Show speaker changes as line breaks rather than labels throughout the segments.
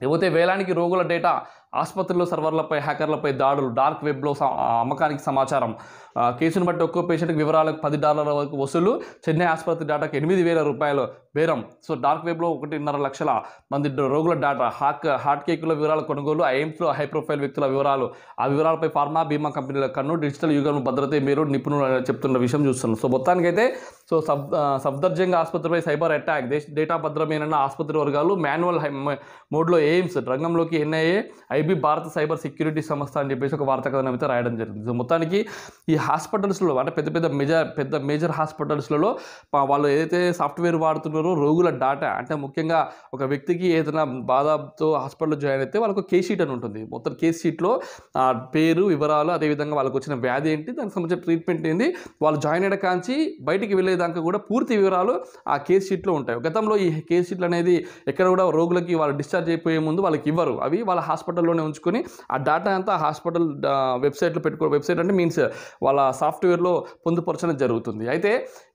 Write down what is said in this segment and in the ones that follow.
లేకపోతే వేలానికి రోగుల డేటా, ఆసుపత్రుల్లో సర్వర్లపై హ్యాకర్లపై దాడులు, డార్క్ వెబ్లో అమ్మకానికి సమాచారం, కేసును బట్టి ఒక్కో పేషెంట్కి వివరాలకు $10 వరకు వసూలు, చెన్నై ఆసుపత్రి డేటాకు $8,000 బేరం. సో డార్క్ వెబ్లో 1.5 లక్షల మంది రోగుల డేటా, హార్ట్ కేకుల వివరాల కొనుగోలు, ఎయిమ్స్లో హై ప్రొఫైల్ వ్యక్తుల వివరాలు, ఆ వివరాలపై ఫార్మా బీమా కంపెనీల కన్ను, డిజిటల్ యుగం భద్రత మీరు నిపుణులు చెప్తున్న విషయం చూస్తున్నాం. సో మొత్తానికైతే సఫ్దర్జంగ్ ఆసుపత్రిపై సైబర్ అటాక్, డేటా భద్రమేనన్న ఆసుపత్రి వర్గాలు, మాన్యువల్ మోడ్లో ఎయిమ్స్, రంగంలోకి ఎన్ఐఏ, ఐబీ భారత సైబర్ సెక్యూరిటీ సంస్థ అని చెప్పేసి ఒక వార్తా కథనం అయితే రాయడం జరిగింది. సో మొత్తానికి ఈ హాస్పిటల్స్లో అంటే పెద్ద మేజర్ హాస్పిటల్స్లలో వాళ్ళు ఏదైతే సాఫ్ట్వేర్ వాడుతున్నారో రోగుల డేటా అంటే ముఖ్యంగా ఒక వ్యక్తికి ఏదైనా బాధతో హాస్పిటల్లో జాయిన్ అయితే వాళ్ళకు కేస్ షీట్ అని ఉంటుంది. మొత్తం కేస్ షీట్లో పేరు, వివరాలు, అదేవిధంగా వాళ్ళకి వచ్చిన వ్యాధి ఏంటి, దానికి సంబంధించిన ట్రీట్మెంట్ ఏంటి, వాళ్ళు జాయిన్ అయ్యే కాంచి బయటికి వెళ్ళేదాకా కూడా పూర్తి వివరాలు ఆ కేస్ షీట్లో ఉంటాయి. గతంలో ఈ కేస్ షీట్లు అనేది ఎక్కడ కూడా రోగులకి వాళ్ళు డిశ్చార్జ్ అయిపోయే ముందు వాళ్ళకి ఇవ్వరు. అవి వాళ్ళ హాస్పిటల్లోనే ఉంచుకొని ఆ డేటా అంతా హాస్పిటల్ వెబ్సైట్లో వెబ్సైట్ అంటే మీన్స్ వాళ్ళ సాఫ్ట్వేర్లో పొందుపరచడం జరుగుతుంది. అయితే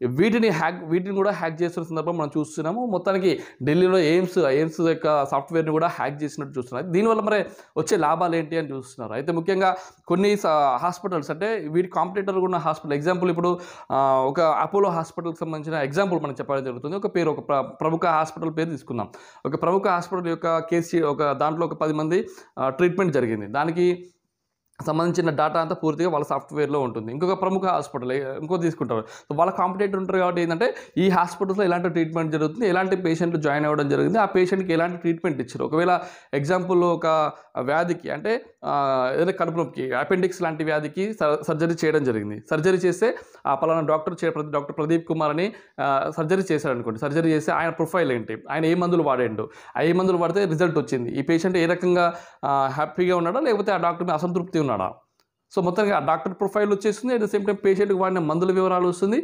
వీటిని కూడా హ్యాక్ చేస్తున్న సందర్భం మనం చూస్తున్నాము. మొత్తానికి ఢిల్లీలో ఎయిమ్స్ యొక్క సాఫ్ట్వేర్ని కూడా హ్యాక్ చేసినట్టు చూస్తున్నారు. దీనివల్ల మరి వచ్చే లాభాలు ఏంటి అని చూస్తున్నారు. అయితే ముఖ్యంగా కొన్ని హాస్పిటల్స్ అంటే వీటి కాంపిటేటర్ ఉన్న హాస్పిటల్, ఎగ్జాంపుల్ ఇప్పుడు ఒక అపోలో హాస్పిటల్కి సంబంధించిన ఎగ్జాంపుల్ మనం చెప్పడం జరుగుతుంది. ఒక ప్రముఖ హాస్పిటల్ పేరు తీసుకుందాం. ఒక ప్రముఖ హాస్పిటల్ యొక్క కేసు దాంట్లో ఒక 10 మంది ట్రీట్మెంట్ జరిగింది. దానికి సంబంధించిన డేటా అంతా పూర్తిగా వాళ్ళ సాఫ్ట్వేర్లో ఉంటుంది. ఇంకొక ప్రముఖ హాస్పిటల్ తీసుకుంటారు. సో వాళ్ళ కాంపిటేటర్ ఉంటారు కాబట్టి ఏంటంటే ఈ హాస్పిటల్స్లో ఎలాంటి ట్రీట్మెంట్ జరుగుతుంది, ఎలాంటి పేషెంట్లు జాయిన్ అవ్వడం జరిగింది, ఆ పేషెంట్కి ఎలాంటి ట్రీట్మెంట్ ఇచ్చారు. ఒకవేళ ఎగ్జాంపుల్ ఒక వ్యాధికి అంటే ఏదైనా కడుపు నొప్పికి, అపెండిక్స్ లాంటి వ్యాధికి సర్జరీ చేయడం జరిగింది. సర్జరీ చేస్తే ఆ పలానా డాక్టర్ ప్రదీప్ కుమార్ అని సర్జరీ చేశాడు అనుకోండి. సర్జరీ చేస్తే ఆయన ప్రొఫైల్ ఏంటి, ఆయన ఏ మందులు వాడాడు, ఏ మందులు వాడితే రిజల్ట్ వచ్చింది, ఈ పేషెంట్ ఏ రకంగా హ్యాపీగా ఉన్నాడా లేకపోతే ఆ డాక్టర్ మీద అసంతృప్తి ఉన్నాడా. సో మొత్తానికి ఆ డాక్టర్ ప్రొఫైల్ వచ్చేస్తుంది. అట్ ద సేమ్ టైం పేషెంట్కి వాడిన మందుల వివరాలు వస్తుంది,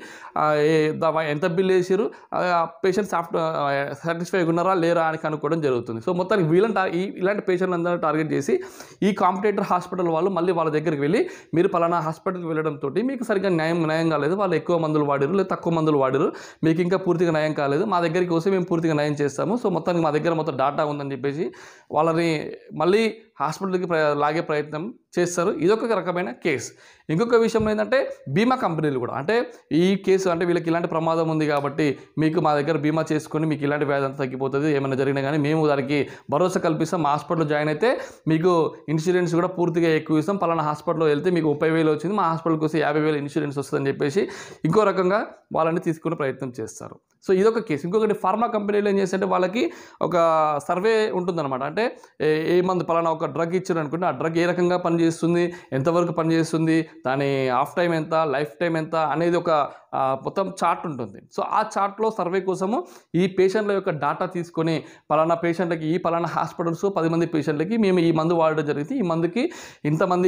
ఎంత బిల్ వేసారు, పేషెంట్ సాటిస్ఫైగా ఉన్నారా లేరా అని కనుక్కోవడం జరుగుతుంది. సో మొత్తానికి ఇలాంటి పేషెంట్లు అందరూ టార్గెట్ చేసి ఈ కాంపిటేటర్ హాస్పిటల్ వాళ్ళు మళ్ళీ వాళ్ళ దగ్గరికి వెళ్ళి మీరు పలానా హాస్పిటల్కి వెళ్ళడంతో మీకు సరిగ్గా నయం కాలేదు, వాళ్ళు ఎక్కువ మందులు వాడారు లేదా తక్కువ మందులు వాడారు, మీకు ఇంకా పూర్తిగా నయం కాలేదు, మా దగ్గరికి వస్తే మేము పూర్తిగా నయం చేస్తాము, సో మొత్తానికి మా దగ్గర మొత్తం డేటా ఉందని చెప్పేసి వాళ్ళని మళ్ళీ హాస్పిటల్కి లాగే ప్రయత్నం చేస్తారు. ఇదొక రకమైన కేసు. ఇంకొక విషయం ఏంటంటే బీమా కంపెనీలు కూడా అంటే ఈ కేసు అంటే వీళ్ళకి ఇలాంటి ప్రమాదం ఉంది కాబట్టి మీకు మా దగ్గర బీమా చేసుకొని మీకు ఇలాంటి వ్యాధి అంతా తగ్గిపోతుంది, ఏమైనా జరిగినా కానీ మేము దానికి భరోసా కల్పిస్తాం, మా హాస్పిటల్లో జాయిన్ అయితే మీకు ఇన్సూరెన్స్ కూడా పూర్తిగా ఎక్కువ ఇస్తాం, పలానా హాస్పిటల్లో వెళ్తే మీకు 30,000 వచ్చింది, మా హాస్పిటల్కి వస్తే 50,000 ఇన్సూరెన్స్ వస్తుందని చెప్పేసి ఇంకో రకంగా వాళ్ళని తీసుకునే ప్రయత్నం చేస్తారు. సో ఇదొక కేసు. ఇంకొకటి ఫార్మా కంపెనీలు ఏం చేస్తారంటే వాళ్ళకి ఒక సర్వే ఉంటుందన్నమాట. అంటే ఏ మందు పలానా ఒక డ్రగ్ ఇచ్చారు అనుకుంటే ఆ డ్రగ్ ఏ రకంగా పనిచేస్తుంది, ఎంతవరకు పనిచేస్తుంది, దాని ఆఫ్ టైం ఎంత, లైఫ్ టైం ఎంత అనేది ఒక మొత్తం చార్ట్ ఉంటుంది. సో ఆ చార్ట్లో సర్వే కోసము ఈ పేషెంట్ల యొక్క డేటా తీసుకొని పలానా పేషెంట్లకి ఈ పలానా హాస్పిటల్స్ 10 మంది పేషెంట్లకి మేము ఈ మందు వాడడం జరిగింది, ఈ మందుకి ఇంతమంది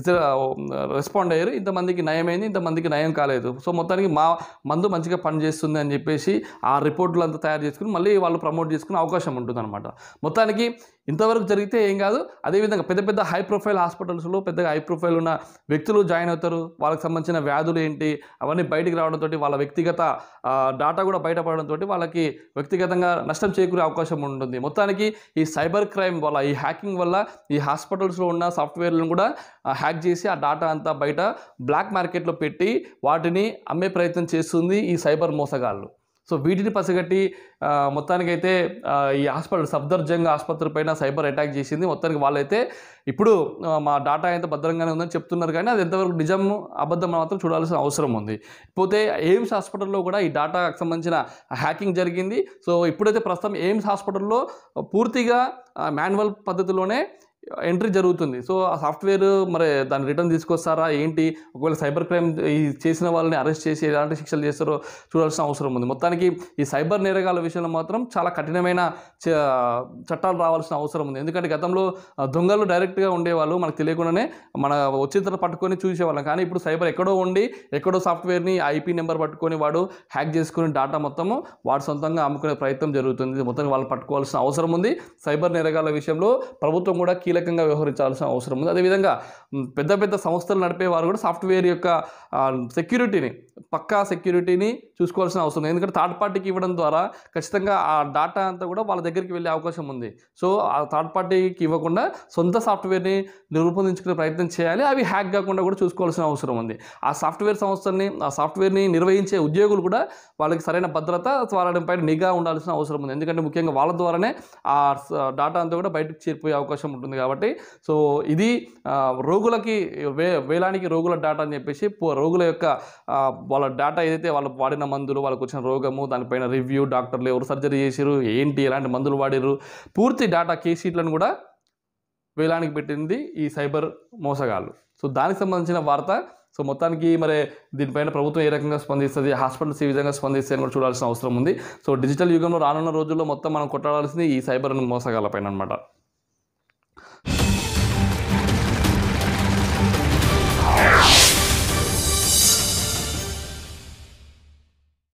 రెస్పాండ్ అయ్యారు, ఇంతమందికి నయమైంది, ఇంతమందికి నయం కాలేదు, సో మొత్తానికి మా మందు మంచిగా పనిచేస్తుంది అని చెప్పేసి ఆ రిపోర్ట్లు అంతా తయారు చేసుకుని మళ్ళీ వాళ్ళు ప్రమోట్ చేసుకునే అవకాశం ఉంటుందన్నమాట. మొత్తానికి ఇంతవరకు జరిగితే ఏం కాదు. అదేవిధంగా పెద్ద హై ప్రొఫైల్ హాస్పిటల్స్లో పెద్దగా హై ప్రొఫైల్ ఉన్న వ్యక్తులు జాయిన్ అవుతారు, వాళ్ళకి సంబంధించిన వ్యాధులు ఏంటి అవన్నీ బయటికి రావడంతో వాళ్ళ వ్యక్తిగత డేటా కూడా బయటపడడంతో వాళ్ళకి వ్యక్తిగతంగా నష్టం చేకూరే అవకాశం ఉంటుంది. మొత్తానికి ఈ సైబర్ క్రైమ్ వల్ల, ఈ హ్యాకింగ్ వల్ల ఈ హాస్పిటల్స్లో ఉన్న సాఫ్ట్వేర్లను కూడా హ్యాక్ చేసి ఆ డేటా అంతా బయట బ్లాక్ మార్కెట్లో పెట్టి వాటిని అమ్మే ప్రయత్నం చేస్తుంది ఈ సైబర్ మోసగాళ్ళు. సో వీటిని పసిగట్టి మొత్తానికైతే ఈ సఫ్దర్జంగ్ ఆసుపత్రి పైన సైబర్ అటాక్ చేసింది. మొత్తానికి వాళ్ళైతే ఇప్పుడు మా డేటా అయితే భద్రంగానే ఉందని చెప్తున్నారు, కానీ అది ఎంతవరకు నిజం అబద్ధం మాత్రం చూడాల్సిన అవసరం ఉంది. పోతే ఎయిమ్స్ హాస్పిటల్లో కూడా ఈ డేటాకు సంబంధించిన హ్యాకింగ్ జరిగింది. సో ఇప్పుడైతే ప్రస్తుతం ఎయిమ్స్ హాస్పిటల్లో పూర్తిగా మాన్యువల్ పద్ధతిలోనే ఎంట్రీ జరుగుతుంది. సో ఆ సాఫ్ట్వేర్ మరి దాన్ని రిటర్న్ తీసుకొస్తారా ఏంటి, ఒకవేళ సైబర్ క్రైమ్ ఈ చేసిన వాళ్ళని అరెస్ట్ చేసి ఎలాంటి శిక్షలు చేస్తారో చూడాల్సిన అవసరం ఉంది. మొత్తానికి ఈ సైబర్ నేరగాల విషయంలో మాత్రం చాలా కఠినమైన చట్టాలు రావాల్సిన అవసరం ఉంది. ఎందుకంటే గతంలో దొంగలు డైరెక్ట్గా ఉండేవాళ్ళు, మనకు తెలియకుండానే మన వచ్చిన పట్టుకొని చూసేవాళ్ళం, కానీ ఇప్పుడు సైబర్ ఎక్కడో సాఫ్ట్వేర్ని ఐపీ నెంబర్ పట్టుకొని వాడు హ్యాక్ చేసుకుని డేటా మొత్తము వాడు సొంతంగా అమ్ముకునే ప్రయత్నం జరుగుతుంది. మొత్తానికి వాళ్ళు పట్టుకోవాల్సిన అవసరం ఉంది. సైబర్ నేరగాల విషయంలో ప్రభుత్వం కూడా కీలకంగా వ్యవహరించాల్సిన అవసరం ఉంది. అదేవిధంగా పెద్ద సంస్థలు నడిపే వారు కూడా సాఫ్ట్వేర్ యొక్క సెక్యూరిటీని పక్కా సెక్యూరిటీని చూసుకోవాల్సిన అవసరం ఉంది. ఎందుకంటే థర్డ్ పార్టీకి ఇవ్వడం ద్వారా ఖచ్చితంగా ఆ డేటా అంతా కూడా వాళ్ళ దగ్గరికి వెళ్ళే అవకాశం ఉంది. సో ఆ థర్డ్ పార్టీకి ఇవ్వకుండా సొంత సాఫ్ట్వేర్ని రూపొందించుకునే ప్రయత్నం చేయాలి. అవి హ్యాక్ కాకుండా కూడా చూసుకోవాల్సిన అవసరం ఉంది. ఆ సాఫ్ట్వేర్ సంస్థల్ని ఆ సాఫ్ట్వేర్ని నిర్వహించే ఉద్యోగులు కూడా వాళ్ళకి సరైన భద్రత, వాళ్ళ పైన నిఘా ఉండాల్సిన అవసరం ఉంది. ఎందుకంటే ముఖ్యంగా వాళ్ళ ద్వారానే ఆ డేటా అంతా కూడా బయటకు చేరిపోయే అవకాశం ఉంటుంది కాబట్టి సో ఇది రోగులకి వేలానికి రోగుల డేటా అని చెప్పేసి రోగుల యొక్క వాళ్ళ డేటా ఏదైతే వాళ్ళు వాడిన మందులు, వాళ్ళకు వచ్చిన రోగము, దానిపైన రివ్యూ, డాక్టర్లు ఎవరు సర్జరీ చేశారు, ఏంటి, ఎలాంటి మందులు వాడారు, పూర్తి డేటా కేస్ షీట్లను కూడా వేలానికి పెట్టింది ఈ సైబర్ మోసగాళ్ళు. సో దానికి సంబంధించిన వార్త. సో మొత్తానికి మరి దీనిపైన ప్రభుత్వం ఏ రకంగా స్పందిస్తుంది, హాస్పిటల్స్ ఏ విధంగా స్పందిస్తాయి అని కూడా చూడాల్సిన అవసరం ఉంది. సో డిజిటల్ యుగంలో రానున్న రోజుల్లో మొత్తం మనం కొట్టాడాల్సింది ఈ సైబర్ మోసగాళ్ళ పైన అనమాట.